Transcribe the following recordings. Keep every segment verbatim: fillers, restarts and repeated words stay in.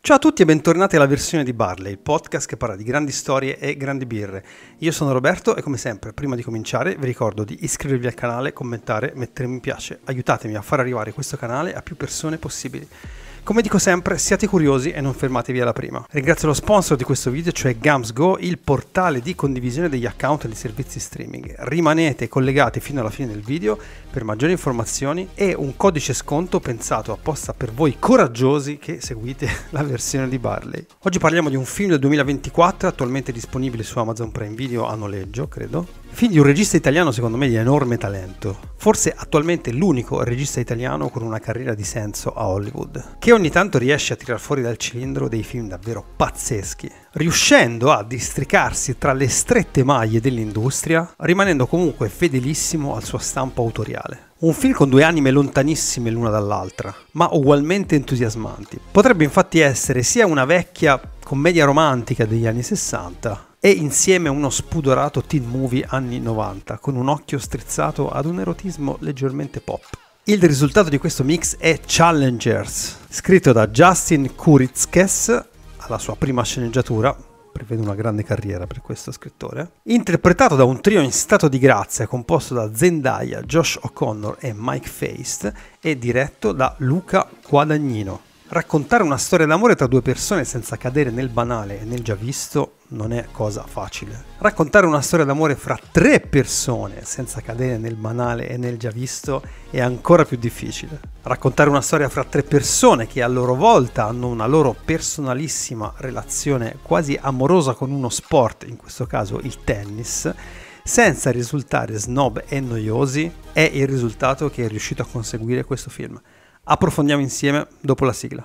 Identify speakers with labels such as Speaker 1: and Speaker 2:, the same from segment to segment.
Speaker 1: Ciao a tutti e bentornati alla versione di Barley, il podcast che parla di grandi storie e grandi birre. Io sono Roberto e come sempre, prima di cominciare, vi ricordo di iscrivervi al canale, commentare, mettere mi piace. Aiutatemi a far arrivare questo canale a più persone possibili. Come dico sempre, siate curiosi e non fermatevi alla prima. Ringrazio lo sponsor di questo video, cioè GamsGo, il portale di condivisione degli account e dei servizi streaming. Rimanete collegati fino alla fine del video per maggiori informazioni e un codice sconto pensato apposta per voi coraggiosi che seguite la versione di Barley. Oggi parliamo di un film del duemilaventiquattro, attualmente disponibile su Amazon Prime Video a noleggio, credo. Film di un regista italiano secondo me di enorme talento, forse attualmente l'unico regista italiano con una carriera di senso a Hollywood, che ogni tanto riesce a tirar fuori dal cilindro dei film davvero pazzeschi, riuscendo a districarsi tra le strette maglie dell'industria, rimanendo comunque fedelissimo al suo stampo autoriale. Un film con due anime lontanissime l'una dall'altra, ma ugualmente entusiasmanti. Potrebbe infatti essere sia una vecchia commedia romantica degli anni sessanta e insieme uno spudorato teen movie anni novanta, con un occhio strizzato ad un erotismo leggermente pop. Il risultato di questo mix è Challengers, scritto da Justin Kuritzkes, alla sua prima sceneggiatura, prevede una grande carriera per questo scrittore, interpretato da un trio in stato di grazia composto da Zendaya, Josh O'Connor e Mike Faist e diretto da Luca Guadagnino. Raccontare una storia d'amore tra due persone senza cadere nel banale e nel già visto non è cosa facile. Raccontare una storia d'amore fra tre persone senza cadere nel banale e nel già visto è ancora più difficile. Raccontare una storia fra tre persone che a loro volta hanno una loro personalissima relazione quasi amorosa con uno sport, in questo caso il tennis, senza risultare snob e noiosi, è il risultato che è riuscito a conseguire questo film. Approfondiamo insieme dopo la sigla.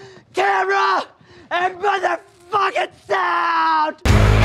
Speaker 2: Camera and motherfucking sound!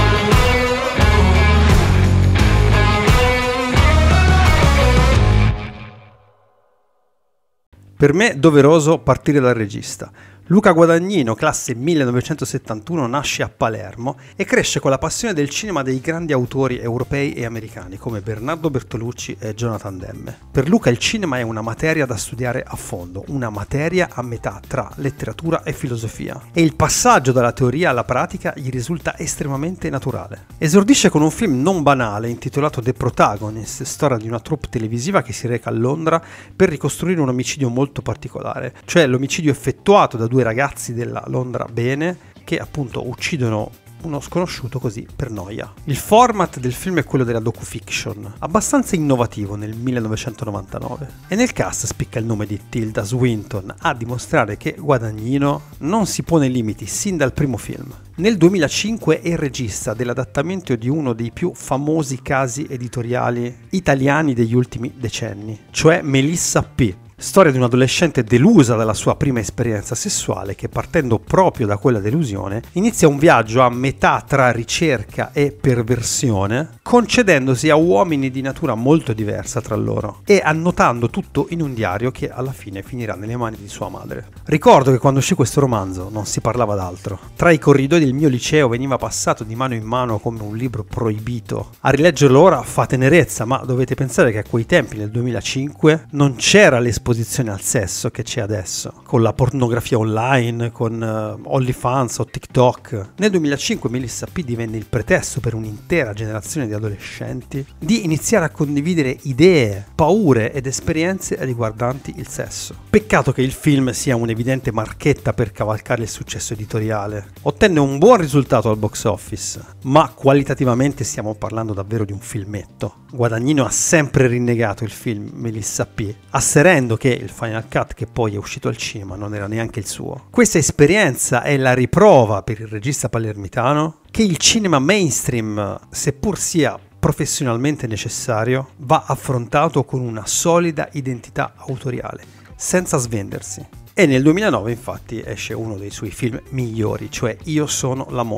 Speaker 1: Per me è doveroso partire dal regista. Luca Guadagnino, classe millenovecentosettantuno, nasce a Palermo e cresce con la passione del cinema dei grandi autori europei e americani come Bernardo Bertolucci e Jonathan Demme. Per Luca il cinema è una materia da studiare a fondo, una materia a metà tra letteratura e filosofia, e il passaggio dalla teoria alla pratica gli risulta estremamente naturale. Esordisce con un film non banale intitolato The Protagonist, storia di una troupe televisiva che si reca a Londra per ricostruire un omicidio molto particolare, cioè l'omicidio effettuato da due ragazzi della Londra bene che appunto uccidono uno sconosciuto così per noia. Il format del film è quello della docufiction, abbastanza innovativo nel millenovecentonovantanove, e nel cast spicca il nome di Tilda Swinton a dimostrare che Guadagnino non si pone limiti sin dal primo film. Nel duemilacinque è il regista dell'adattamento di uno dei più famosi casi editoriali italiani degli ultimi decenni, cioè Melissa P., storia di un adolescente delusa dalla sua prima esperienza sessuale che, partendo proprio da quella delusione, inizia un viaggio a metà tra ricerca e perversione, concedendosi a uomini di natura molto diversa tra loro e annotando tutto in un diario che alla fine finirà nelle mani di sua madre. Ricordo che quando uscì questo romanzo non si parlava d'altro. Tra i corridoi del mio liceo veniva passato di mano in mano come un libro proibito. A rileggerlo ora fa tenerezza, ma dovete pensare che a quei tempi, nel duemilacinque, non c'era l'esposizione al sesso che c'è adesso, con la pornografia online, con uh, OnlyFans o TikTok. Nel duemilacinque Melissa P. divenne il pretesto per un'intera generazione di adolescenti di iniziare a condividere idee, paure ed esperienze riguardanti il sesso. Peccato che il film sia un'evidente marchetta per cavalcare il successo editoriale. Ottenne un buon risultato al box office, ma qualitativamente stiamo parlando davvero di un filmetto. Guadagnino ha sempre rinnegato il film Melissa P., asserendo che il Final Cut che poi è uscito al cinema non era neanche il suo. Questa esperienza è la riprova per il regista palermitano che il cinema mainstream, seppur sia professionalmente necessario, va affrontato con una solida identità autoriale, senza svendersi. E nel duemilanove infatti esce uno dei suoi film migliori, cioè Io sono l'amore.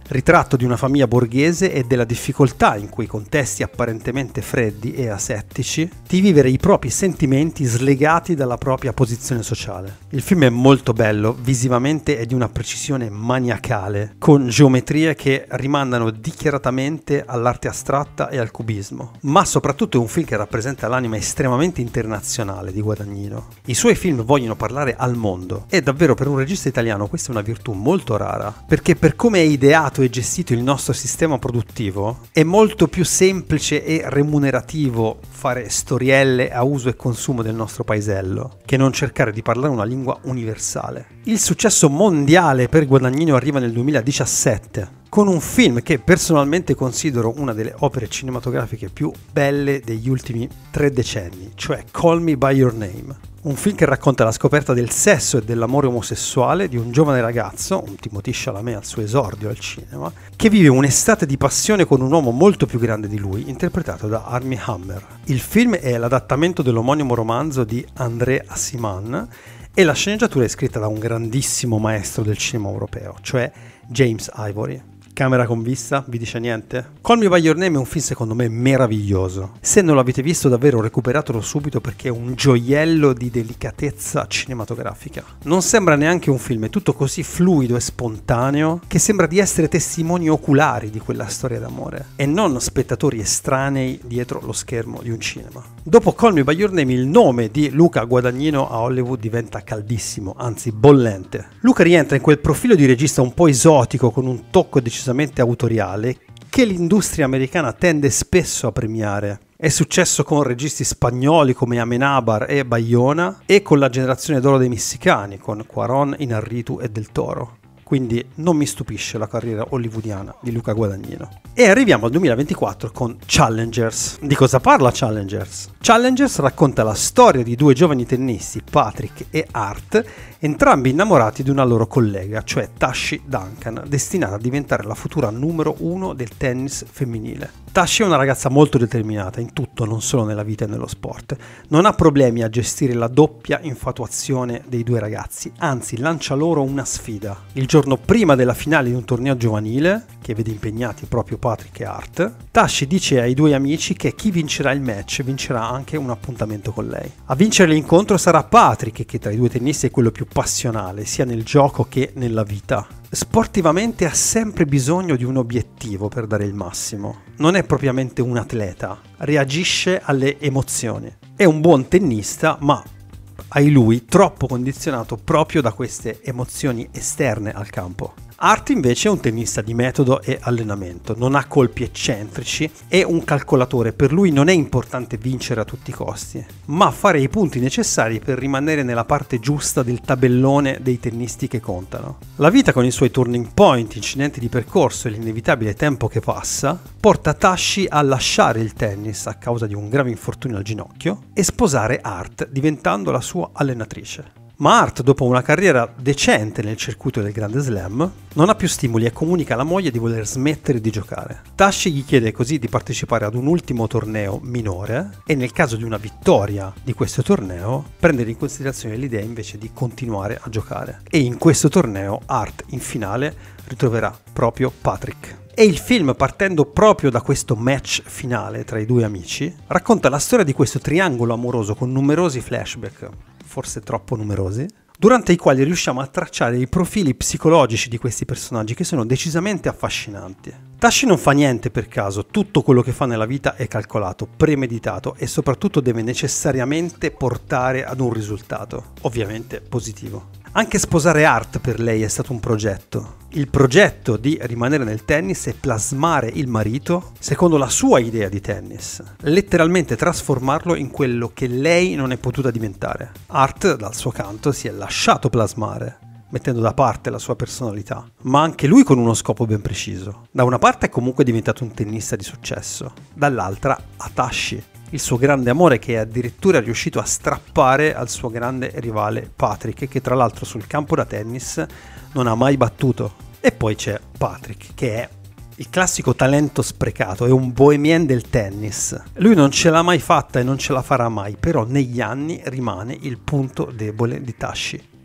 Speaker 1: ritratto di una famiglia borghese e della difficoltà in quei contesti apparentemente freddi e asettici di vivere i propri sentimenti slegati dalla propria posizione sociale. Il film è molto bello, visivamente è di una precisione maniacale, con geometrie che rimandano dichiaratamente all'arte astratta e al cubismo, ma soprattutto è un film che rappresenta l'anima estremamente internazionale di Guadagnino. I suoi film vogliono parlare al mondo e davvero per un regista italiano questa è una virtù molto rara, perché per come è ideato e gestito il nostro sistema produttivo è molto più semplice e remunerativo fare storielle a uso e consumo del nostro paesello che non cercare di parlare una lingua universale. Il successo mondiale per Guadagnino arriva nel duemiladiciassette con un film che personalmente considero una delle opere cinematografiche più belle degli ultimi tre decenni, cioè Call Me By Your Name. Un film che racconta la scoperta del sesso e dell'amore omosessuale di un giovane ragazzo, un Timothée Chalamet al suo esordio al cinema, che vive un'estate di passione con un uomo molto più grande di lui, interpretato da Armie Hammer. Il film è l'adattamento dell'omonimo romanzo di André Aciman e la sceneggiatura è scritta da un grandissimo maestro del cinema europeo, cioè James Ivory. Camera con vista, vi dice niente? Call Me By Your Name è un film secondo me meraviglioso. Se non l'avete visto davvero recuperatelo subito perché è un gioiello di delicatezza cinematografica. Non sembra neanche un film, è tutto così fluido e spontaneo che sembra di essere testimoni oculari di quella storia d'amore e non spettatori estranei dietro lo schermo di un cinema. Dopo Call Me By Your Name il nome di Luca Guadagnino a Hollywood diventa caldissimo, anzi bollente. Luca rientra in quel profilo di regista un po' esotico con un tocco decisamente autoriale che l'industria americana tende spesso a premiare. È successo con registi spagnoli come Amenábar e Bayona e con la generazione d'oro dei messicani con Cuarón, Iñárritu e Del Toro. Quindi non mi stupisce la carriera hollywoodiana di Luca Guadagnino. E arriviamo al duemilaventiquattro con Challengers. Di cosa parla Challengers? Challengers racconta la storia di due giovani tennisti, Patrick e Art, entrambi innamorati di una loro collega, cioè Tashi Duncan, destinata a diventare la futura numero uno del tennis femminile. Tashi è una ragazza molto determinata in tutto, non solo nella vita e nello sport. Non ha problemi a gestire la doppia infatuazione dei due ragazzi, anzi lancia loro una sfida. Il giorno prima della finale di un torneo giovanile, che vede impegnati proprio Patrick e Art, Tashi dice ai due amici che chi vincerà il match vincerà anche un appuntamento con lei. A vincere l'incontro sarà Patrick, che tra i due tennisti è quello più passionale, sia nel gioco che nella vita. Sportivamente ha sempre bisogno di un obiettivo per dare il massimo. Non è propriamente un atleta, reagisce alle emozioni. È un buon tennista, ma ai lui troppo condizionato proprio da queste emozioni esterne al campo. Art invece è un tennista di metodo e allenamento, non ha colpi eccentrici, è un calcolatore, per lui non è importante vincere a tutti i costi, ma fare i punti necessari per rimanere nella parte giusta del tabellone dei tennisti che contano. La vita con i suoi turning point, incidenti di percorso e l'inevitabile tempo che passa, porta Tashi a lasciare il tennis a causa di un grave infortunio al ginocchio e sposare Art diventando la sua allenatrice. Ma Art, dopo una carriera decente nel circuito del Grande Slam, non ha più stimoli e comunica alla moglie di voler smettere di giocare. Tashi gli chiede così di partecipare ad un ultimo torneo minore e nel caso di una vittoria di questo torneo prendere in considerazione l'idea invece di continuare a giocare. E in questo torneo Art in finale ritroverà proprio Patrick. E il film, partendo proprio da questo match finale tra i due amici, racconta la storia di questo triangolo amoroso con numerosi flashback, forse troppo numerosi, durante i quali riusciamo a tracciare i profili psicologici di questi personaggi che sono decisamente affascinanti. Tashi non fa niente per caso, tutto quello che fa nella vita è calcolato, premeditato e soprattutto deve necessariamente portare ad un risultato, ovviamente positivo. Anche sposare Art per lei è stato un progetto. Il progetto di rimanere nel tennis e plasmare il marito secondo la sua idea di tennis, letteralmente trasformarlo in quello che lei non è potuta diventare. Art, dal suo canto, si è lasciato plasmare, mettendo da parte la sua personalità, ma anche lui con uno scopo ben preciso. Da una parte è comunque diventato un tennista di successo, dall'altra ha Tashi, il suo grande amore che è addirittura riuscito a strappare al suo grande rivale Patrick, che tra l'altro sul campo da tennis non ha mai battuto. E poi c'è Patrick, che è il classico talento sprecato, è un bohemien del tennis. Lui non ce l'ha mai fatta e non ce la farà mai, però negli anni rimane il punto debole di Tashi.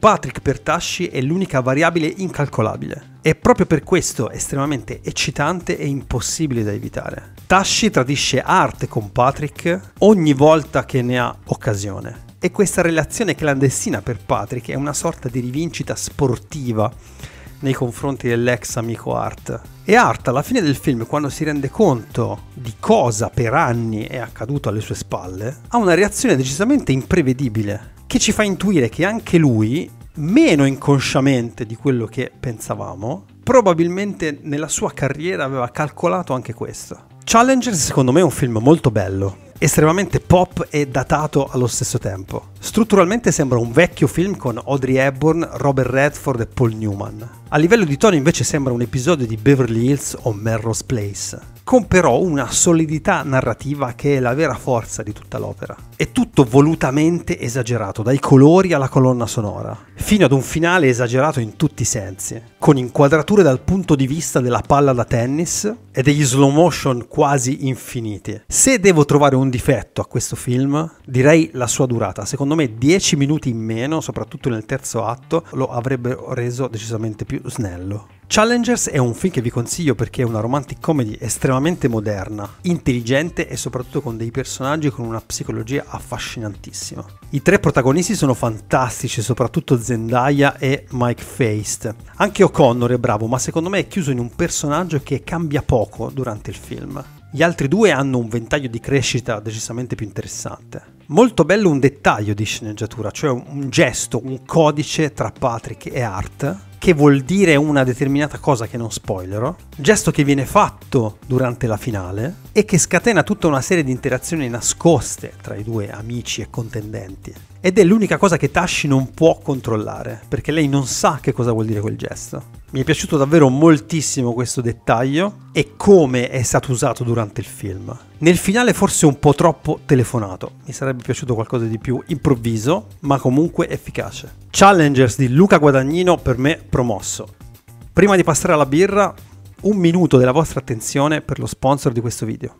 Speaker 1: Patrick per Tashi è l'unica variabile incalcolabile. E proprio per questo estremamente eccitante e impossibile da evitare. Tashi tradisce Art con Patrick ogni volta che ne ha occasione. E questa relazione clandestina per Patrick è una sorta di rivincita sportiva nei confronti dell'ex amico Art. E Art alla fine del film, quando si rende conto di cosa per anni è accaduto alle sue spalle, ha una reazione decisamente imprevedibile, che ci fa intuire che anche lui, meno inconsciamente di quello che pensavamo, probabilmente nella sua carriera aveva calcolato anche questo. Challengers secondo me è un film molto bello, estremamente pop e datato allo stesso tempo. Strutturalmente sembra un vecchio film con Audrey Hepburn, Robert Redford e Paul Newman. A livello di tono invece sembra un episodio di Beverly Hills o Melrose Place, con però una solidità narrativa che è la vera forza di tutta l'opera. È tutto volutamente esagerato, dai colori alla colonna sonora, fino ad un finale esagerato in tutti i sensi, con inquadrature dal punto di vista della palla da tennis e degli slow motion quasi infiniti. Se devo trovare un difetto a questo film, direi la sua durata. Secondo me dieci minuti in meno, soprattutto nel terzo atto, lo avrebbero reso decisamente più snello. Challengers è un film che vi consiglio perché è una romantic comedy estremamente moderna, intelligente e soprattutto con dei personaggi con una psicologia affascinantissima. I tre protagonisti sono fantastici, soprattutto Zendaya e Mike Faist. Anche O'Connor è bravo, ma secondo me è chiuso in un personaggio che cambia poco durante il film. Gli altri due hanno un ventaglio di crescita decisamente più interessante. Molto bello un dettaglio di sceneggiatura, cioè un gesto, un codice tra Patrick e Art, che vuol dire una determinata cosa che non spoilerò, gesto che viene fatto durante la finale e che scatena tutta una serie di interazioni nascoste tra i due amici e contendenti. Ed è l'unica cosa che Tashi non può controllare, perché lei non sa che cosa vuol dire quel gesto. Mi è piaciuto davvero moltissimo questo dettaglio e come è stato usato durante il film. Nel finale forse un po' troppo telefonato, mi sarebbe piaciuto qualcosa di più improvviso, ma comunque efficace. Challengers di Luca Guadagnino per me promosso. Prima di passare alla birra, un minuto della vostra attenzione per lo sponsor di questo video.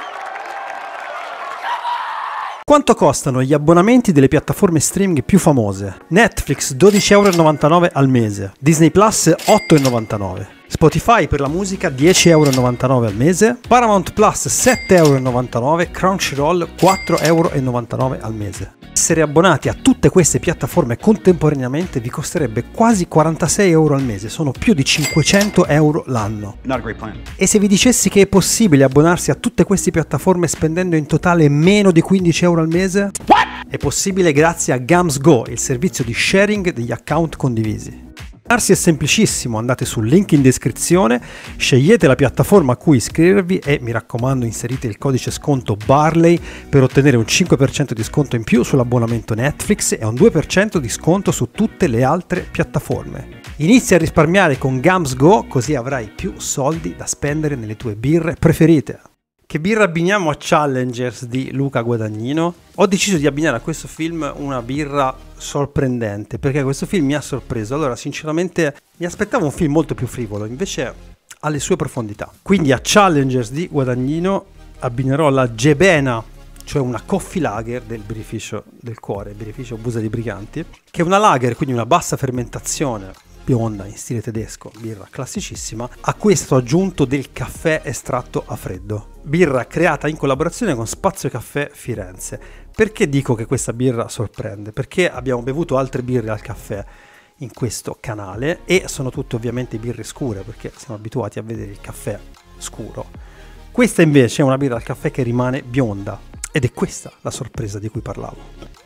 Speaker 1: Quanto costano gli abbonamenti delle piattaforme streaming più famose? Netflix dodici virgola novantanove euro al mese, Disney Plus otto virgola novantanove euro, Spotify per la musica dieci virgola novantanove euro al mese, Paramount Plus sette virgola novantanove euro, Crunchyroll quattro virgola novantanove euro al mese. Essere abbonati a tutte queste piattaforme contemporaneamente vi costerebbe quasi quarantasei euro al mese, sono più di cinquecento euro l'anno.
Speaker 3: Not a great plan.
Speaker 1: E se vi dicessi che è possibile abbonarsi a tutte queste piattaforme spendendo in totale meno di quindici euro al mese? What? È possibile grazie a GamsGo, il servizio di sharing degli account condivisi. Abbonarsi è semplicissimo, andate sul link in descrizione, scegliete la piattaforma a cui iscrivervi e mi raccomando inserite il codice sconto Barley per ottenere un cinque per cento di sconto in più sull'abbonamento Netflix e un due per cento di sconto su tutte le altre piattaforme. Inizia a risparmiare con GamsGo così avrai più soldi da spendere nelle tue birre preferite. Che birra abbiniamo a Challengers di Luca Guadagnino? Ho deciso di abbinare a questo film una birra sorprendente, perché questo film mi ha sorpreso. Allora, sinceramente, mi aspettavo un film molto più frivolo, invece ha le sue profondità. Quindi a Challengers di Guadagnino abbinerò la Gebena, cioè una coffee lager del birrificio del cuore, birrificio Busa di Briganti, che è una lager, quindi una bassa fermentazione, bionda in stile tedesco, birra classicissima, a cui è stato aggiunto del caffè estratto a freddo. Birra creata in collaborazione con Spazio Caffè Firenze. Perché dico che questa birra sorprende? Perché abbiamo bevuto altre birre al caffè in questo canale e sono tutte ovviamente birre scure, perché siamo abituati a vedere il caffè scuro. Questa invece è una birra al caffè che rimane bionda ed è questa la sorpresa di cui parlavo.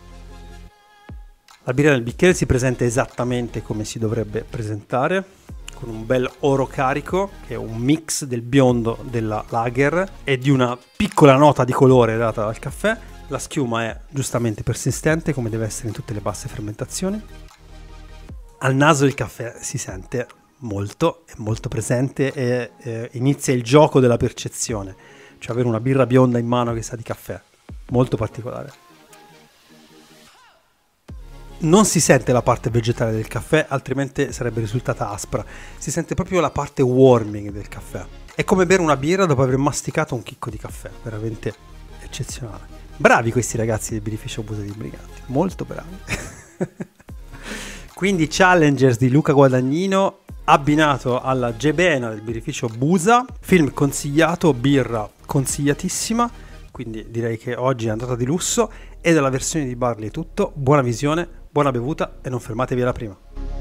Speaker 1: La birra nel bicchiere si presenta esattamente come si dovrebbe presentare, con un bel oro carico, che è un mix del biondo della lager e di una piccola nota di colore data dal caffè. La schiuma è giustamente persistente, come deve essere in tutte le basse fermentazioni. Al naso il caffè si sente molto, è molto presente e eh, inizia il gioco della percezione, cioè avere una birra bionda in mano che sa di caffè, molto particolare. Non si sente la parte vegetale del caffè, altrimenti sarebbe risultata aspra. Si sente proprio la parte warming del caffè. È come bere una birra dopo aver masticato un chicco di caffè, veramente eccezionale. Bravi questi ragazzi del birrificio Busa di Briganti, molto bravi. Quindi Challengers di Luca Guadagnino abbinato alla Gebena del birrificio Busa, film consigliato, birra consigliatissima, quindi direi che oggi è andata di lusso. E dalla versione di Barley è tutto, buona visione, buona bevuta e non fermatevi alla prima.